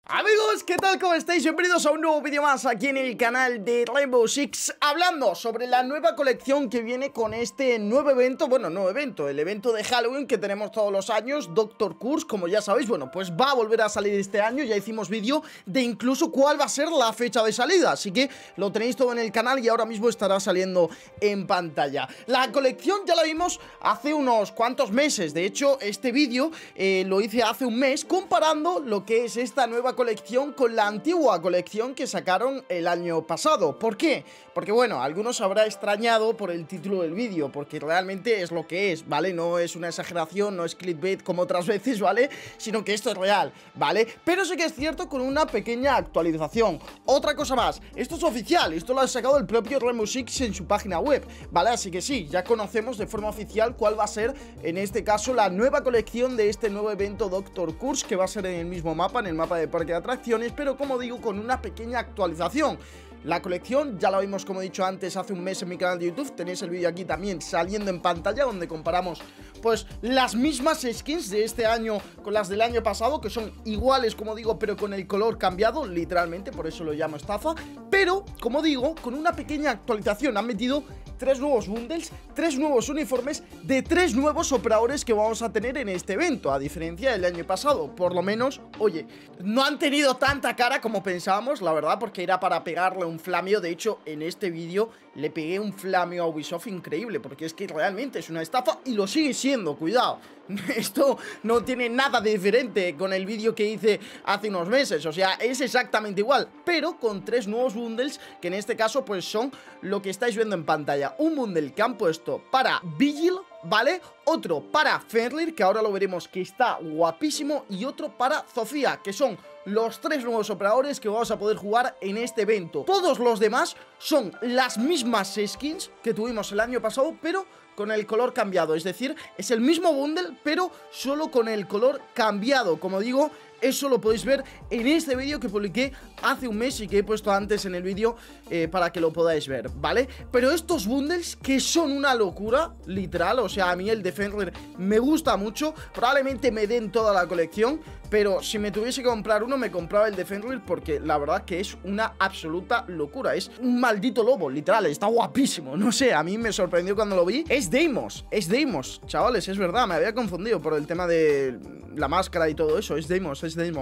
Amigos, ¿qué tal? ¿Cómo estáis? Bienvenidos a un nuevo vídeo más aquí en el canal de Rainbow Six, hablando sobre la nueva colección que viene con este nuevo evento. Bueno, nuevo evento, el evento de Halloween que tenemos todos los años, Dr. Kurz, como ya sabéis. Bueno, pues va a volver a salir este año. Ya hicimos vídeo de incluso cuál va a ser la fecha de salida, así que lo tenéis todo en el canal y ahora mismo estará saliendo en pantalla. La colección ya la vimos hace unos cuantos meses. De hecho, este vídeo lo hice hace un mes comparando lo que es esta nueva colección con la antigua colección que sacaron el año pasado. ¿Por qué? Porque bueno, algunos habrá extrañado por el título del vídeo, porque realmente es lo que es, ¿vale? No es una exageración, no es clickbait como otras veces, ¿vale? Sino que esto es real, ¿vale? Pero sí que es cierto con una pequeña actualización. Otra cosa más, esto es oficial, esto lo ha sacado el propio Rainbow Six en su página web, ¿vale? Así que sí, ya conocemos de forma oficial cuál va a ser, en este caso, la nueva colección de este nuevo evento Dr. Kurz, que va a ser en el mismo mapa, en el mapa de parque de atracciones, pero como digo, con una pequeña actualización. La colección ya la vimos, como he dicho antes, hace un mes en mi canal de YouTube. Tenéis el vídeo aquí también saliendo en pantalla, donde comparamos pues las mismas skins de este año con las del año pasado, que son iguales, como digo, pero con el color cambiado, literalmente, por eso lo llamo estafa. Pero, como digo, con una pequeña actualización. Han metido 3 nuevos bundles, 3 nuevos uniformes de 3 nuevos operadores que vamos a tener en este evento, a diferencia del año pasado. Por lo menos, oye, no han tenido tanta cara como pensábamos, la verdad, porque era para pegarle un flameo. De hecho, en este vídeo le pegué un flameo a Ubisoft increíble, porque es que realmente es una estafa y lo sigue siendo, cuidado. Esto no tiene nada de diferente con el vídeo que hice hace unos meses, o sea, es exactamente igual, pero con 3 nuevos bundles, que en este caso pues son lo que estáis viendo en pantalla. Un bundle que han puesto para Vigil, ¿vale? Otro para Fenrir, que ahora lo veremos, que está guapísimo, y otro para Zofia, que son los 3 nuevos operadores que vamos a poder jugar en este evento. Todos los demás son las mismas skins que tuvimos el año pasado, pero con el color cambiado, es decir, es el mismo bundle, pero solo con el color cambiado. Como digo, eso lo podéis ver en este vídeo que publiqué hace un mes y que he puesto antes en el vídeo para que lo podáis ver, ¿vale? Pero estos bundles que son una locura, literal, o sea, a mí el de Fenrir me gusta mucho. Probablemente me den toda la colección, pero si me tuviese que comprar uno, me compraba el de Fenrir, porque la verdad que es una absoluta locura. Es un maldito lobo, literal, está guapísimo. No sé, a mí me sorprendió cuando lo vi. Es Deimos, chavales, es verdad, me había confundido por el tema de la máscara y todo eso. Es Deimos,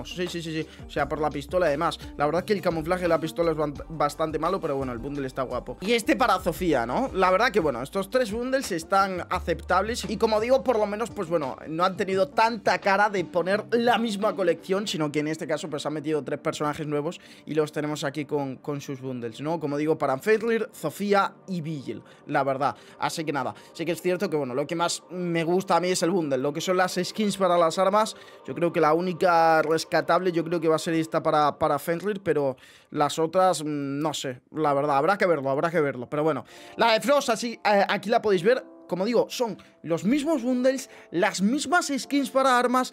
sí. O sea, por la pistola además. La verdad que el camuflaje de la pistola es bastante malo, pero bueno, el bundle está guapo. Y este para Zofia, ¿no? La verdad que bueno, estos 3 bundles están aceptables. Y como digo, por lo menos, pues bueno, no han tenido tanta cara de poner la misma colección, sino que en este caso pues han metido 3 personajes nuevos y los tenemos aquí con sus bundles, ¿no? Como digo, para Fenrir, Zofia y Vigil, la verdad. Así que nada, sí que es cierto que bueno, lo que más me gusta a mí es el bundle. Lo que son las skins para las armas, yo creo que la única rescatable yo creo que va a ser esta para Fenrir, pero las otras no sé, la verdad, habrá que verlo, pero bueno. La de Frost, así, aquí la podéis ver. Como digo, son los mismos bundles, las mismas skins para armas,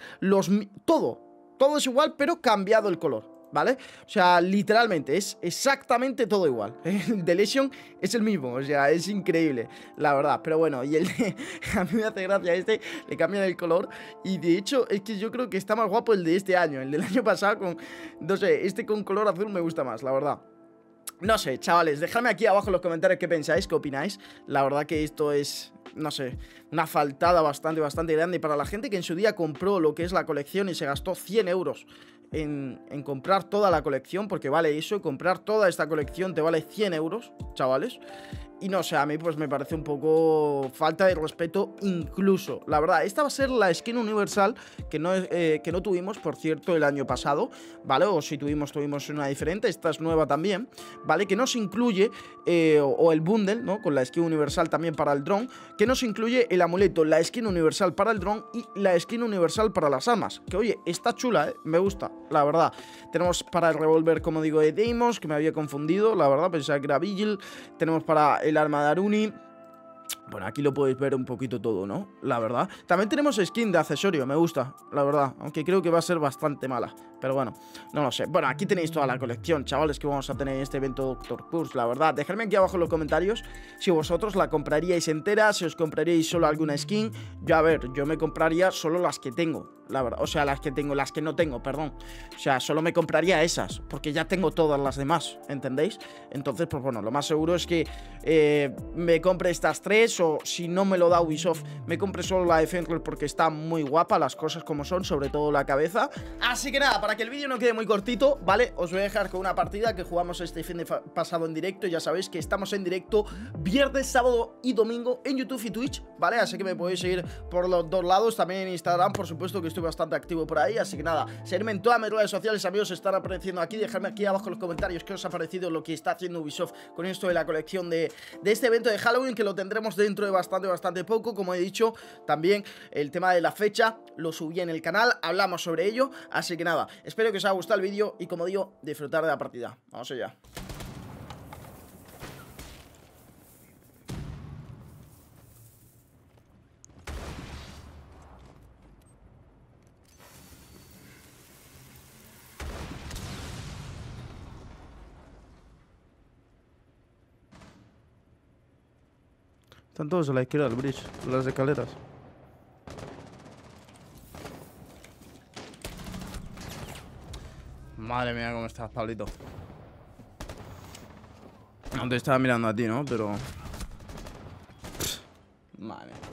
todo es igual, pero cambiado el color, ¿vale? O sea, literalmente es exactamente todo igual. El de Lesion es el mismo, o sea, es increíble, la verdad. Pero bueno, y el de... a mí me hace gracia le cambian el color. Y de hecho, es que yo creo que está más guapo el de este año. El del año pasado con... no sé, este con color azul me gusta más, la verdad. No sé, chavales, dejadme aquí abajo en los comentarios qué pensáis, qué opináis. La verdad que esto es, no sé, una faltada bastante grande. Y para la gente que en su día compró lo que es la colección y se gastó 100 euros en comprar toda la colección, porque vale eso, comprar toda esta colección te vale 100 euros, chavales. Y no sé, a mí pues me parece un poco falta de respeto incluso. La verdad, esta va a ser la skin universal que no tuvimos, por cierto, el año pasado, ¿vale? O si tuvimos una diferente. Esta es nueva también, ¿vale? Que nos incluye, o el bundle, ¿no? Con la skin universal también para el dron, que nos incluye el amuleto, la skin universal para el dron y la skin universal para las armas. Que oye, está chula, me gusta, la verdad. Tenemos para el revólver, como digo, de Deimos, que me había confundido, la verdad, pensaba que era Vigil. Tenemos para el arma de Aruni, Bueno, aquí lo podéis ver un poquito todo, ¿no? La verdad. También tenemos skin de accesorio, me gusta, la verdad. Aunque creo que va a ser bastante mala. Pero bueno, no lo sé. Bueno, aquí tenéis toda la colección, chavales, que vamos a tener en este evento Doctor Pulse, la verdad. Dejadme aquí abajo en los comentarios si vosotros la compraríais entera, si os compraríais solo alguna skin. Yo, a ver, yo me compraría solo las que tengo, la verdad. O sea, las que no tengo, perdón. O sea, solo me compraría esas, porque ya tengo todas las demás, ¿entendéis? Entonces, pues bueno, lo más seguro es que me compre estas tres, o si no me lo da Ubisoft, me compre solo la de Fenrir porque está muy guapa, las cosas como son, sobre todo la cabeza. Así que nada, para que el vídeo no quede muy cortito, ¿vale? Os voy a dejar con una partida que jugamos este fin de pasado en directo. Ya sabéis que estamos en directo viernes, sábado y domingo en YouTube y Twitch, ¿vale? Así que me podéis seguir por los dos lados, también en Instagram, por supuesto, que estoy bastante activo por ahí. Así que nada, seguidme en todas mis redes sociales, amigos, están apareciendo aquí. Dejadme aquí abajo en los comentarios qué os ha parecido lo que está haciendo Ubisoft con esto de la colección de este evento de Halloween, que lo tendremos dentro de bastante poco. Como he dicho, también el tema de la fecha lo subí en el canal, hablamos sobre ello. Así que nada, espero que os haya gustado el vídeo y, como digo, disfrutar de la partida. Vamos allá. Están todos a la izquierda del bridge, las escaleras. Madre mía, cómo estás, Pablito. No te estaba mirando a ti, ¿no? Pero... Madre mía.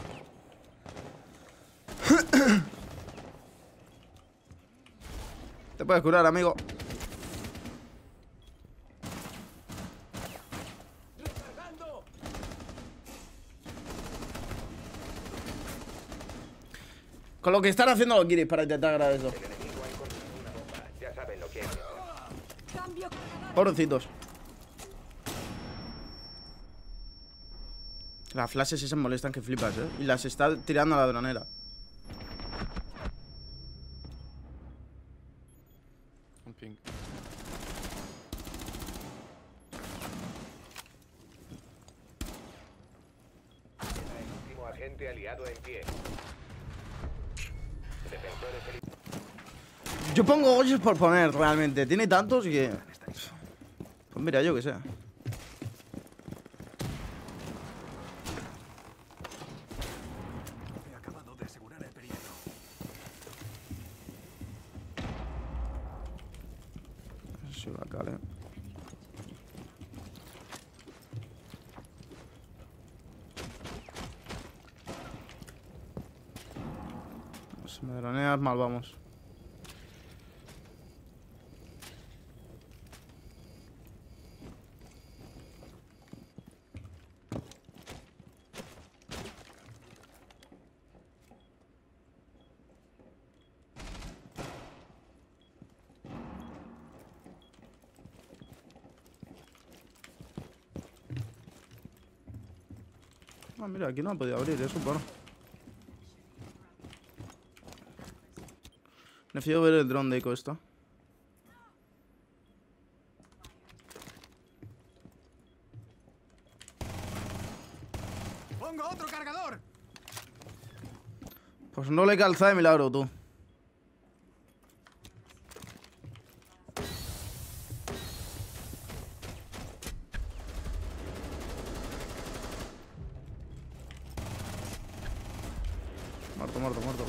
Te puedes curar, amigo. Con lo que están haciendo los guiris para intentar grabar eso. Pobrecitos. Las flashes esas molestan que flipas, ¿eh? Y las está tirando a la dronera. Un ping. Último agente aliado en pie. Yo pongo hoyos por poner, realmente. Tiene tantos que... Pues mira, yo que sé. He acabado de asegurar el perímetro. Sí, va, vale. Si me droneas, mal vamos. Ah, mira, aquí no ha podido abrir eso, bueno. Necesito ver el dron de Eco esto. ¡Pongo otro cargador! Pues no le calza de milagro, tú. Muerto.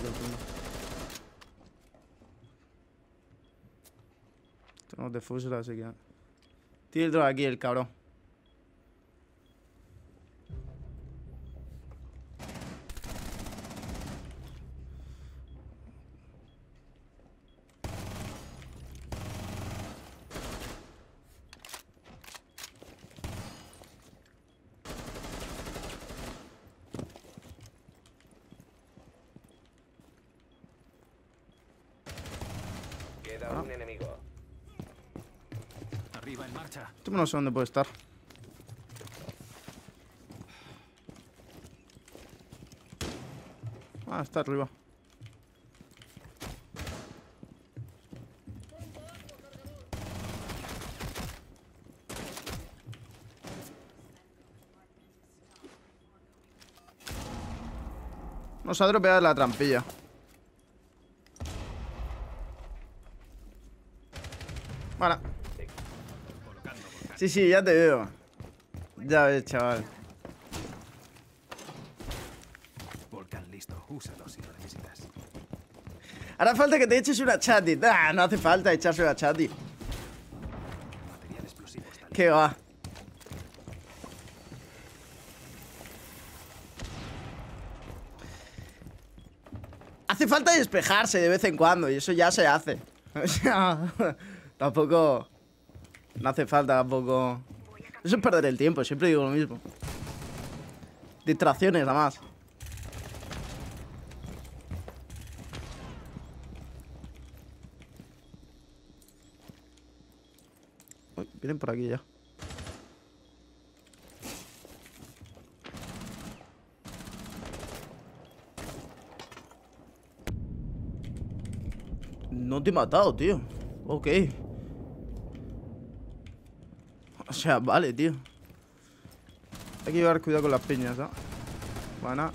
Tenemos defusor, así que... Tiene el drone aquí, el cabrón. Queda un enemigo. Arriba en marcha. Esto no sé dónde puede estar. Ah, está arriba. Nos ha dropeado la trampilla. Bueno. Sí, sí, ya te veo. Ya ves, chaval. Volcán listo. Úsalo si lo necesitas. Hará falta que te eches una chati. Ah, no hace falta echarse una chati. Material explosivo está ¿Qué va? Hace falta despejarse de vez en cuando y eso ya se hace. O sea, tampoco... No hace falta tampoco... Eso es perder el tiempo, siempre digo lo mismo. Distracciones, nada más. Uy, vienen por aquí ya. No te he matado, tío. Ok. O sea, vale, tío. Hay que llevar cuidado con las piñas, ¿no? Buena.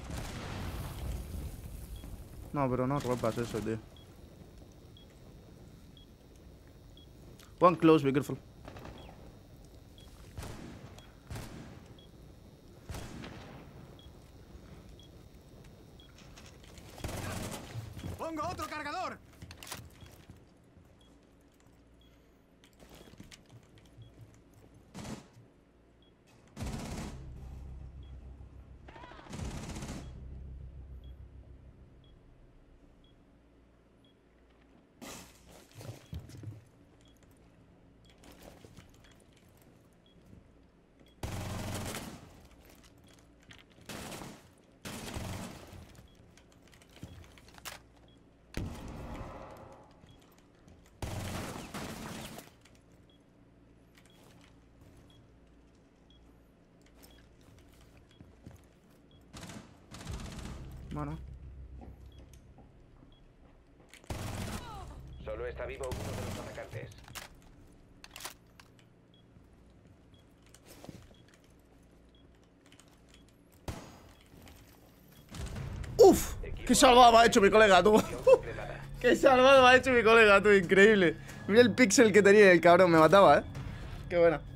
No, pero no rompas eso, tío. One close, be careful. ¡Pongo otro cargador! Bueno. Solo está vivo uno de los atacantes. ¡Uf! ¡Qué salvado me ha hecho mi colega, tú! Completada. ¡Qué salvado me ha hecho mi colega, tú! Increíble. Mira el pixel que tenía el cabrón, me mataba, ¿eh? Qué buena.